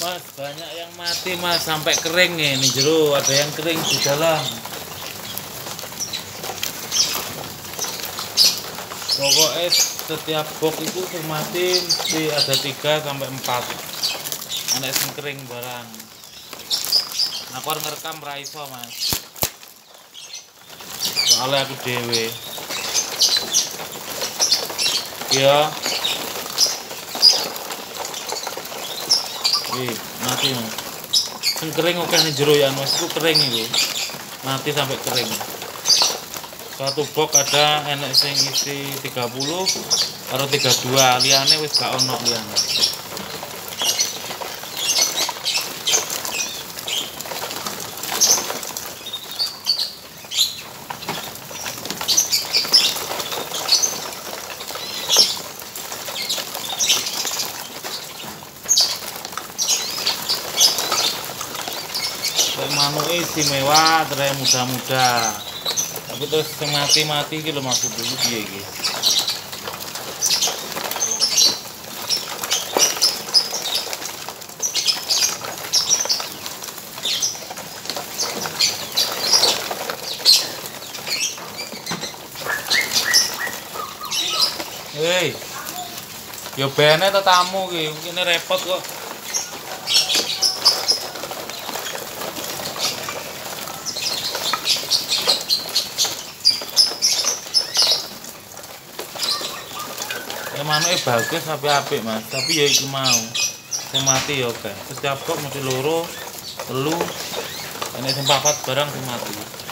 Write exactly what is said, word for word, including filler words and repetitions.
Mas, banyak yang mati mas, sampai kering nih, ini jero ada yang kering di dalam. Pokoknya setiap box itu mati ada tiga sampai empat. Anak sing kering barang. Aku harus ngerekam raiso mas. Soalnya aku dewe. Iya. Wih, mati mas. Sing kering oke nih jero ya mas, itu kering itu. Mati sampai kering. Satu box ada enek sing isi tiga puluh karo tiga puluh dua, liyane wis gak ono liyane. Manuke istimewa, terus muda-muda. Tapi terus mati-mati iki lho maksud iki piye iki? Hei. Yo bene to tamu iki, kene repot kok. Manuke bagus tapi apik mas, tapi ya iki mau sing mati ya kan. Setiap kok mesti loro, telu, enek sing papat barang sing mati.